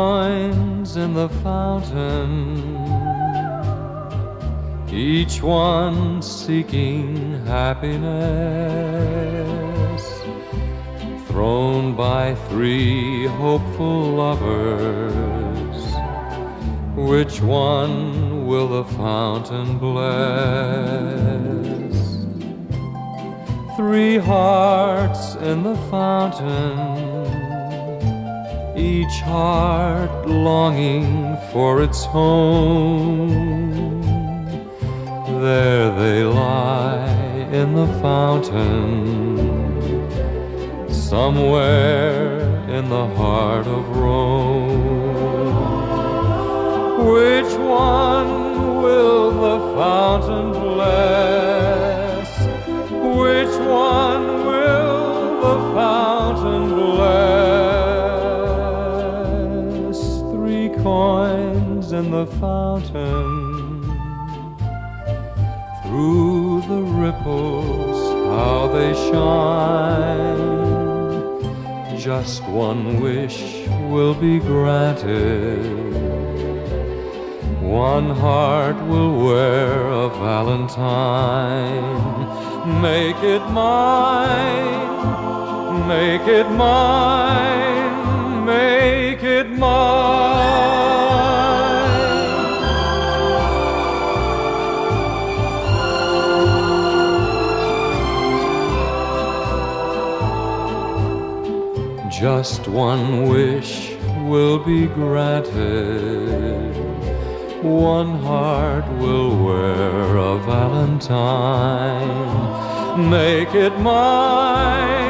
coins in the fountain, each one seeking happiness, thrown by three hopeful lovers. Which one will the fountain bless? Three hearts in the fountain, each heart longing for its home. There they lie in the fountain, somewhere in the heart of Rome. Which one will the fountain bless? Which one will the fountain bless? Three coins in the fountain, through the ripples how they shine. Just one wish will be granted, one heart will wear a valentine. Make it mine, make it mine, make it mine. Just one wish will be granted, one heart will wear a valentine. Make it mine.